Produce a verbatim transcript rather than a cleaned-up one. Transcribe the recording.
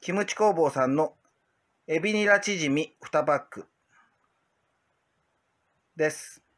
キムチ工房さんのエビニラチヂミにパックです。